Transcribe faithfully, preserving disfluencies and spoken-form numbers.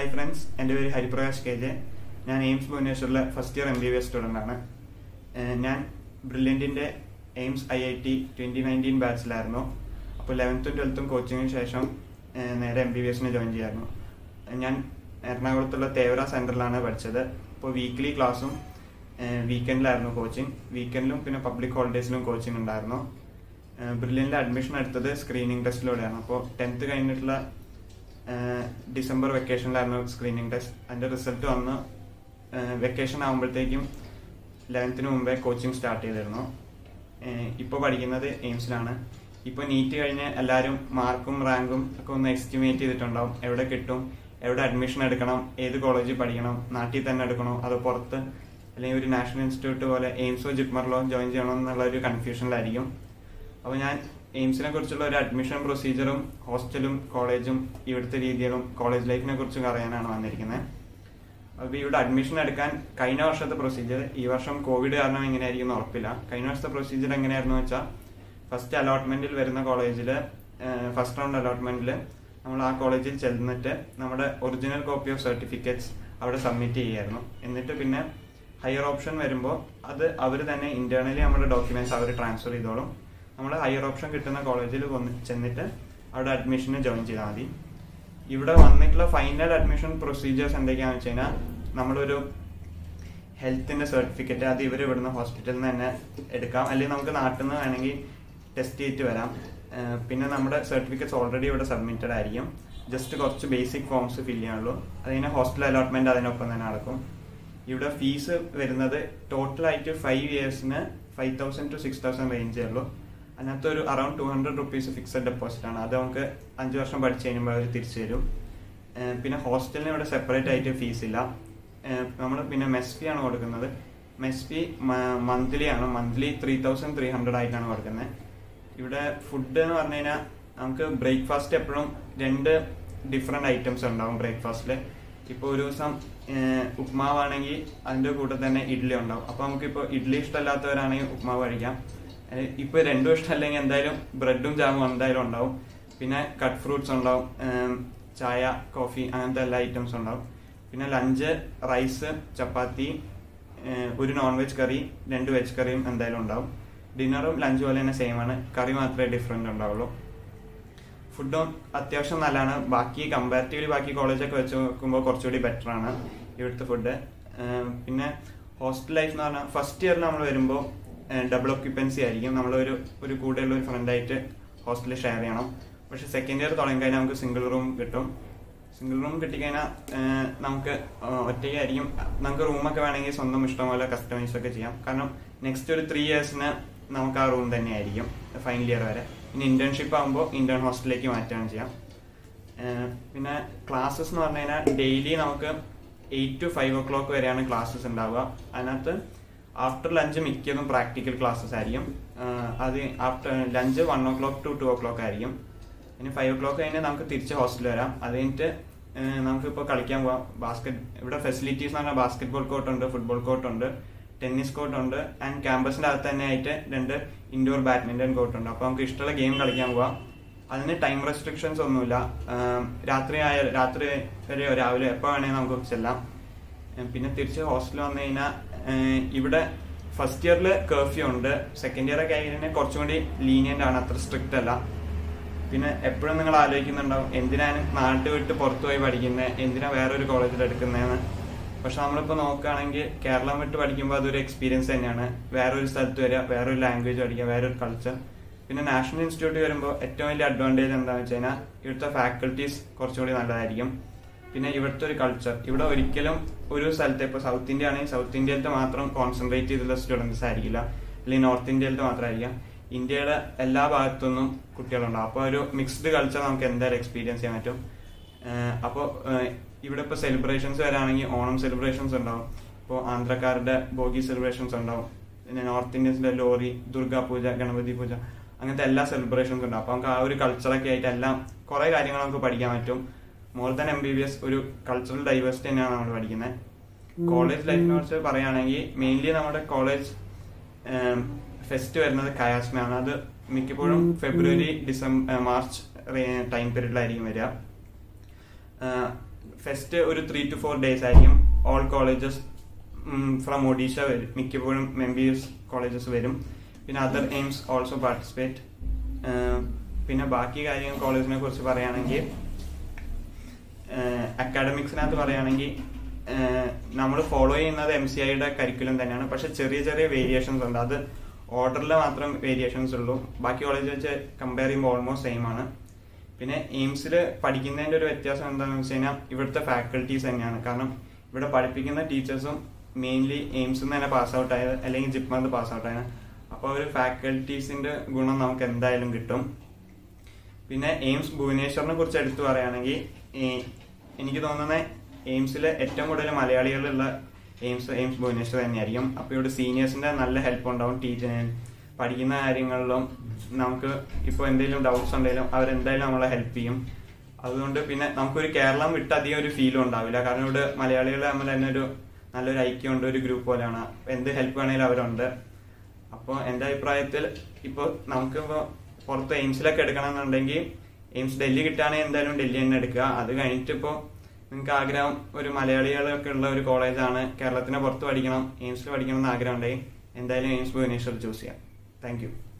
Hi friends, I am Hariprakash K J. I am A I I M S Bhubaneswar first year M B B S student. I am brilliant in the A I I M S I I T twenty nineteen batch. So eleventh and twelfth coaching session M B B S join cheyarnu. ഞാൻ എറണാകുളത്തുള്ള തേവര സെന്ററിലാണ് പഠിച്ചത്. അപ്പോൾ weekly ക്ലാസ്സും വീക്കെൻഡിലായിരുന്നു coaching. വീക്കെൻഡിലും പിന്നെ public ഹോളിഡേയ്സിലും coaching ഉണ്ടായിരുന്നു. ബ്രില്യൻ്റിൽ admission എടുത്തത് screening ടെസ്റ്റിലൂടെയാണ്. അപ്പോൾ ടെൻത്ത് കഴിഞ്ഞിട്ടുള്ള ഡിസംബർ വെക്കേഷനിലായിരുന്നു സ്ക്രീനിങ് ടെസ്റ്റ്. അതിൻ്റെ റിസൾട്ട് വന്ന് വെക്കേഷൻ ആകുമ്പോഴത്തേക്കും ലെവൻത്തിന് മുമ്പേ കോച്ചിങ് സ്റ്റാർട്ട് ചെയ്തിരുന്നു. ഇപ്പോൾ പഠിക്കുന്നത് എയിംസിലാണ്. ഇപ്പോൾ നീറ്റ് കഴിഞ്ഞ് എല്ലാവരും മാർക്കും റാങ്കും ഒക്കെ ഒന്ന് എസ്റ്റിമേറ്റ് ചെയ്തിട്ടുണ്ടാവും. എവിടെ കിട്ടും, എവിടെ അഡ്മിഷൻ എടുക്കണം, ഏത് കോളേജിൽ പഠിക്കണം, നാട്ടിൽ തന്നെ എടുക്കണോ അതോ പുറത്ത് അല്ലെങ്കിൽ ഒരു നാഷണൽ ഇൻസ്റ്റിറ്റ്യൂട്ട് പോലെ എയിംസോ ജിപ്മറിലോ ജോയിൻ ചെയ്യണോ എന്നുള്ള ഒരു കൺഫ്യൂഷനിലായിരിക്കും. അപ്പോൾ ഞാൻ എയിംസിനെ കുറിച്ചുള്ള ഒരു അഡ്മിഷൻ പ്രൊസീജിയറും ഹോസ്റ്റലും കോളേജും ഇവിടുത്തെ രീതികളും കോളേജ് ലൈഫിനെ കുറിച്ചും അറിയാനാണ് വന്നിരിക്കുന്നത്. അപ്പോൾ ഇവിടെ അഡ്മിഷൻ എടുക്കാൻ കഴിഞ്ഞ വർഷത്തെ പ്രൊസീജിയർ, ഈ വർഷം കോവിഡ് കാരണം എങ്ങനെയായിരിക്കും എന്ന് ഉറപ്പില്ല. കഴിഞ്ഞ വർഷത്തെ പ്രൊസീജിയർ എങ്ങനെയായിരുന്നു വെച്ചാൽ, ഫസ്റ്റ് അലോട്ട്മെന്റിൽ വരുന്ന കോളേജിൽ ഫസ്റ്റ് റൗണ്ട് അലോട്ട്മെന്റിൽ നമ്മൾ ആ കോളേജിൽ ചെന്നിട്ട് നമ്മുടെ ഒറിജിനൽ കോപ്പി ഓഫ് സർട്ടിഫിക്കറ്റ്സ് അവിടെ സബ്മിറ്റ് ചെയ്യായിരുന്നു. എന്നിട്ട് പിന്നെ ഹയർ ഓപ്ഷൻ വരുമ്പോൾ അത് അവർ തന്നെ ഇന്റേണലി നമ്മുടെ ഡോക്യുമെന്റ്സ് അവർ ട്രാൻസ്ഫർ ചെയ്തോളും. നമ്മൾ ഹയർ ഓപ്ഷൻ കിട്ടുന്ന കോളേജിൽ ചെന്നിട്ട് അവിടെ അഡ്മിഷന് ജോയിൻ ചെയ്താൽ മതി. ഇവിടെ വന്നിട്ടുള്ള ഫൈനൽ അഡ്മിഷൻ പ്രൊസീജിയേഴ്സ് എന്തൊക്കെയാണെന്ന് വെച്ച് കഴിഞ്ഞാൽ, നമ്മളൊരു ഹെൽത്തിന്റെ സർട്ടിഫിക്കറ്റ് അത് ഇവർ ഇവിടുന്ന് ഹോസ്പിറ്റലിൽ നിന്ന് തന്നെ എടുക്കാം, അല്ലെങ്കിൽ നമുക്ക് നാട്ടിൽ നിന്ന് വേണമെങ്കിൽ ടെസ്റ്റ് ചെയ്തിട്ട് വരാം. പിന്നെ നമ്മുടെ സർട്ടിഫിക്കറ്റ്സ് ഓൾറെഡി ഇവിടെ സബ്മിറ്റഡ് ആയിരിക്കും. ജസ്റ്റ് കുറച്ച് ബേസിക് ഫോംസ് ഫില്ല് ചെയ്യാനുള്ളൂ. അതിന് ഹോസ്റ്റൽ അലോട്ട്മെന്റ് അതിനൊപ്പം തന്നെ നടക്കും. ഇവിടെ ഫീസ് വരുന്നത് ടോട്ടലായിട്ട് ഫൈവ് ഇയേഴ്സിന് five thousand to six thousand റേഞ്ചേ ഉള്ളൂ. അതിനകത്ത് ഒരു around two hundred rupees fixed deposit ആണ്. അത് നമുക്ക് അഞ്ച് വർഷം പഠിച്ചു കഴിയുമ്പോൾ അവർ തിരിച്ചു തരും. പിന്നെ ഹോസ്റ്റലിന് ഇവിടെ സെപ്പറേറ്റ് ആയിട്ട് ഫീസ് ഇല്ല. നമ്മൾ പിന്നെ മെസ് ഫീ ആണ് കൊടുക്കുന്നത്. മെസ് ഫീ മന്ത്ലി ആണ്. Monthly three thousand three hundred ആയിട്ടാണ് കൊടുക്കുന്നത്. ഇവിടെ ഫുഡ് എന്ന് പറഞ്ഞു കഴിഞ്ഞാൽ നമുക്ക് ബ്രേക്ക്ഫാസ്റ്റ് എപ്പോഴും രണ്ട് ഡിഫറെന്റ് ഐറ്റംസ് ഉണ്ടാവും ബ്രേക്ക്ഫാസ്റ്റിൽ. ഇപ്പോൾ ഒരു ദിവസം ഉപ്മാവാണെങ്കിൽ അതിൻ്റെ കൂടെ തന്നെ ഇഡ്ഡലി ഉണ്ടാവും. അപ്പോൾ നമുക്കിപ്പോൾ ഇഡ്ഡലി ഇഷ്ടമല്ലാത്തവരാണെങ്കിൽ ഉപ്മാവ് കഴിക്കാം. ഇപ്പോൾ രണ്ടും ഇഷ്ടമല്ലെങ്കിൽ എന്തായാലും ബ്രെഡും ജാമും എന്തായാലും ഉണ്ടാവും. പിന്നെ കട്ട് ഫ്രൂട്ട്സ് ഉണ്ടാവും, ചായ, കോഫി, അങ്ങനത്തെ എല്ലാ ഐറ്റംസും ഉണ്ടാവും. പിന്നെ ലഞ്ച് റൈസ്, ചപ്പാത്തി, ഒരു നോൺ വെജ് കറി, രണ്ട് വെജ് കറിയും എന്തായാലും ഉണ്ടാവും. ഡിന്നറും ലഞ്ച് പോലെ തന്നെ സെയിം ആണ്, കറി മാത്രമേ ഡിഫറെന്റ് ഉണ്ടാവുള്ളൂ. ഫുഡും അത്യാവശ്യം നല്ലതാണ്. ബാക്കി കമ്പാരിറ്റീവ്ലി ബാക്കി കോളേജൊക്കെ വെച്ച് നോക്കുമ്പോൾ കുറച്ചുകൂടി ബെറ്റർ ആണ് ഇവിടുത്തെ ഫുഡ്. പിന്നെ ഹോസ്റ്റൽ ലൈഫ് എന്ന് പറഞ്ഞാൽ ഫസ്റ്റ് ഇയറിൽ നമ്മൾ വരുമ്പോൾ ഡബിൾ ഓക്യുപ്പൻസി ആയിരിക്കും. നമ്മളൊരു ഒരു കൂടെയുള്ള ഒരു ഫ്രണ്ടായിട്ട് ഹോസ്റ്റലിൽ ഷെയർ ചെയ്യണം. പക്ഷെ സെക്കൻഡ് ഇയർ തുടങ്ങി കഴിഞ്ഞാൽ നമുക്ക് സിംഗിൾ റൂം കിട്ടും. സിംഗിൾ റൂം കിട്ടിക്കഴിഞ്ഞാൽ നമുക്ക് ഒറ്റയ്ക്കായിരിക്കും. നമുക്ക് റൂമൊക്കെ വേണമെങ്കിൽ സ്വന്തം ഇഷ്ടം പോലെ കസ്റ്റമൈസ് ഒക്കെ ചെയ്യാം. കാരണം നെക്സ്റ്റ് ഒരു ത്രീ ഇയേഴ്സിന് നമുക്ക് ആ റൂം തന്നെയായിരിക്കും ഫൈനൽ ഇയർ വരെ. പിന്നെ ഇന്റേൺഷിപ്പ് ആകുമ്പോൾ ഇന്റേൺ ഹോസ്റ്റലിലേക്ക് മാറ്റുകയാണ് ചെയ്യാം. പിന്നെ ക്ലാസ്സസ് എന്ന് പറഞ്ഞു കഴിഞ്ഞാൽ ഡെയിലി നമുക്ക് eight to five o'clock വരെയാണ് ക്ലാസ്സസ് ഉണ്ടാവുക. അതിനകത്ത് ആഫ്റ്റർ ലഞ്ച് മിക്കതും പ്രാക്ടിക്കൽ ക്ലാസ്സസ് ആയിരിക്കും. അത് after lunch one o'clock to two o'clock ആയിരിക്കും. ഇനി ഫൈവ് ഓ ക്ലോക്ക് കഴിഞ്ഞാൽ നമുക്ക് തിരിച്ച് ഹോസ്റ്റലിൽ വരാം. അത് കഴിഞ്ഞിട്ട് നമുക്കിപ്പോൾ കളിക്കാൻ പോവാം. ബാസ്കറ്റ് ഇവിടെ ഫെസിലിറ്റീസ് എന്ന് പറഞ്ഞാൽ ബാസ്കറ്റ് ബോൾ കോർട്ട് ഉണ്ട്, ഫുട്ബോൾ കോർട്ട് ഉണ്ട്, ടെന്നീസ് കോർട്ട് ഉണ്ട്, ആൻഡ് ക്യാമ്പസിന്റെ അകത്ത് തന്നെ ആയിട്ട് രണ്ട് ഇൻഡോർ ബാഡ്മിന്റൺ കോർട്ട് ഉണ്ട്. അപ്പോൾ നമുക്ക് ഇഷ്ടമുള്ള ഗെയിം കളിക്കാൻ പോവാം. അതിന് ടൈം റെസ്ട്രിക്ഷൻസ് ഒന്നുമില്ല. രാത്രി ആയ രാത്രി വരെയോ രാവിലെ എപ്പോൾ വേണമെങ്കിൽ നമുക്ക് ചെല്ലാം. പിന്നെ തിരിച്ച് ഹോസ്റ്റലിൽ വന്നു കഴിഞ്ഞാൽ ഇവിടെ ഫസ്റ്റ് ഇയറിൽ കർഫ്യൂ ഉണ്ട്. സെക്കൻഡ് ഇയർ ഒക്കെ ആയി കുറച്ചും കൂടി ലീനിയന്റ് ആണ്, അത്ര സ്ട്രിക്റ്റ് അല്ല. പിന്നെ എപ്പോഴും നിങ്ങൾ ആലോചിക്കുന്നുണ്ടാവും എന്തിനാണ് നാട്ടിൽ വിട്ട് പുറത്തു പോയി പഠിക്കുന്നത്, എന്തിനാ വേറൊരു കോളേജിൽ എടുക്കുന്നതെന്ന്. പക്ഷെ നമ്മളിപ്പോൾ നോക്കുകയാണെങ്കിൽ കേരളം വിട്ട് പഠിക്കുമ്പോൾ അതൊരു എക്സ്പീരിയൻസ് തന്നെയാണ്. വേറൊരു സ്ഥലത്ത് വരിക, വേറൊരു ലാംഗ്വേജ് പഠിക്കുക, വേറൊരു കൾച്ചർ. പിന്നെ നാഷണൽ ഇൻസ്റ്റിറ്റ്യൂട്ട് വരുമ്പോൾ ഏറ്റവും വലിയ അഡ്വാൻറ്റേജ് എന്താണെന്ന് വെച്ച് കഴിഞ്ഞാൽ ഇവിടുത്തെ ഫാക്കൽറ്റീസ് കുറച്ചുകൂടി നല്ലതായിരിക്കും. പിന്നെ ഇവിടുത്തെ ഒരു കൾച്ചർ, ഇവിടെ ഒരിക്കലും ഒരു സ്ഥലത്തെ ഇപ്പോൾ സൗത്ത് ഇന്ത്യ ആണെങ്കിൽ സൗത്ത് ഇന്ത്യയിലത്തെ മാത്രം കോൺസെൻട്രേറ്റ് ചെയ്തുള്ള സ്റ്റുഡൻസ് ആയിരിക്കില്ല, അല്ലെങ്കിൽ നോർത്ത് ഇന്ത്യയിലത്തെ മാത്രമായിരിക്കാം. ഇന്ത്യയുടെ എല്ലാ ഭാഗത്തുനിന്നും കുട്ടികളുണ്ടാവും. അപ്പോൾ ഒരു മിക്സ്ഡ് കൾച്ചർ നമുക്ക് എന്തായാലും എക്സ്പീരിയൻസ് ചെയ്യാൻ പറ്റും. അപ്പോൾ ഇവിടെ ഇപ്പോൾ സെലിബ്രേഷൻസ് വരാണെങ്കിൽ ഓണം സെലിബ്രേഷൻസ് ഉണ്ടാവും. ഇപ്പോൾ ആന്ധ്രക്കാരുടെ ഭോഗി സെലിബ്രേഷൻസ് ഉണ്ടാവും. പിന്നെ നോർത്ത് ഇന്ത്യൻസിന്റെ ലോറി, ദുർഗാ പൂജ, ഗണപതി പൂജ, അങ്ങനത്തെ എല്ലാ സെലിബ്രേഷൻസ് ഉണ്ടാവും. അപ്പോൾ നമുക്ക് ആ ഒരു കൾച്ചറൊക്കെ ആയിട്ട് എല്ലാം കുറെ കാര്യങ്ങൾ നമുക്ക് പഠിക്കാൻ പറ്റും. More than M B B S ഒരു കൾച്ചറൽ ഡൈവേഴ്സിറ്റി തന്നെയാണ് നമ്മൾ പഠിക്കുന്നത്. കോളേജ് ലൈഫിനെ കുറിച്ച് പറയുകയാണെങ്കിൽ മെയിൻലി നമ്മുടെ കോളേജ് ഫെസ്റ്റ് വരുന്നത് കയാസ്മയാണ്. അത് മിക്കപ്പോഴും ഫെബ്രുവരി ഡിസംബർ മാർച്ച് ടൈം പീരീഡിലായിരിക്കും വരിക. ഫസ്റ്റ് ഒരു ത്രീ ടു ഫോർ ഡേയ്സ് ആയിരിക്കും. ഓൾ കോളേജസ് ഫ്രം ഒഡീഷ വരും, മിക്കപ്പോഴും M B B S colleges വരും. പിന്നെ അതർ എയിംസ് ഓൾസോ പാർട്ടിസിപ്പേറ്റ്. പിന്നെ ബാക്കി കാര്യങ്ങൾ കോളേജിനെ കുറിച്ച് പറയുകയാണെങ്കിൽ അക്കാഡമിക്സിനകത്ത് പറയുകയാണെങ്കിൽ നമ്മൾ ഫോളോ ചെയ്യുന്നത് എം സി ഐയുടെ കരിക്കുലം തന്നെയാണ്. പക്ഷെ ചെറിയ ചെറിയ വേരിയേഷൻസ് ഉണ്ട്. അത് ഓർഡറിൽ മാത്രം വേരിയേഷൻസ് ഉള്ളൂ. ബാക്കി കോളേജ് വെച്ച് കമ്പയർ ചെയ്യുമ്പോൾ ഓൾമോസ്റ്റ് സെയിം ആണ്. പിന്നെ എയിംസിൽ പഠിക്കുന്നതിൻ്റെ ഒരു വ്യത്യാസം എന്താണെന്ന് വെച്ച് കഴിഞ്ഞാൽ ഇവിടുത്തെ ഫാക്കൽറ്റീസ് തന്നെയാണ്. കാരണം ഇവിടെ പഠിപ്പിക്കുന്ന ടീച്ചേഴ്സും മെയിൻലി എയിംസിൽ നിന്ന് തന്നെ പാസ് ഔട്ട് ആയത് അല്ലെങ്കിൽ ജിപ്മറിൽ പാസ് ഔട്ട് ആയത്. അപ്പോൾ ഒരു ഫാക്കൽറ്റീസിന്റെ ഗുണം നമുക്ക് എന്തായാലും കിട്ടും. പിന്നെ എയിംസ് ഭുവനേശ്വറിനെ കുറിച്ച് എടുത്തു പറയുകയാണെങ്കിൽ എനിക്ക് തോന്നുന്നത് എയിംസിൽ ഏറ്റവും കൂടുതൽ മലയാളികളുള്ള എയിംസ് എയിംസ് ഭുവനേശ്വർ തന്നെയായിരിക്കും. അപ്പോൾ ഇവിടെ സീനിയേഴ്സിന്റെ നല്ല ഹെൽപ്പ് ഉണ്ടാവും. ടീച്ചർ പഠിക്കുന്ന കാര്യങ്ങളിലും നമുക്ക് ഇപ്പോൾ എന്തെങ്കിലും ഡൗട്ട്സ് ഉണ്ടെങ്കിലും അവരെന്തായാലും നമ്മളെ ഹെൽപ്പ് ചെയ്യും. അതുകൊണ്ട് പിന്നെ നമുക്കൊരു കേരളം വിട്ട് അധികം ഒരു ഫീലും ഉണ്ടാവില്ല. കാരണം ഇവിടെ മലയാളികൾ തമ്മിൽ തന്നെ ഒരു നല്ലൊരു ഐക്യമുണ്ട്, ഒരു ഗ്രൂപ്പ് പോലെയാണ്. എന്ത് ഹെൽപ്പ് വേണമെങ്കിലും അവരുണ്ട്. അപ്പോൾ എൻ്റെ അഭിപ്രായത്തിൽ ഇപ്പോൾ നമുക്കിപ്പോൾ പുറത്ത് എയിംസിലൊക്കെ എടുക്കണമെന്നുണ്ടെങ്കിൽ എയിംസ് ഡൽഹി കിട്ടുകയാണെങ്കിൽ എന്തായാലും ഡൽഹി തന്നെ എടുക്കുക. അത് കഴിഞ്ഞിട്ട് ഇപ്പോൾ നിങ്ങൾക്ക് ആഗ്രഹം ഒരു മലയാളികളൊക്കെ ഉള്ള ഒരു കോളേജാണ്, കേരളത്തിന് പുറത്ത് പഠിക്കണം, എയിംസിൽ പഠിക്കണം എന്ന് ആഗ്രഹം ഉണ്ടെങ്കിൽ എന്തായാലും എയിംസ് ഭുവനേശ്വർ ചൂസ് ചെയ്യാം. Thank U.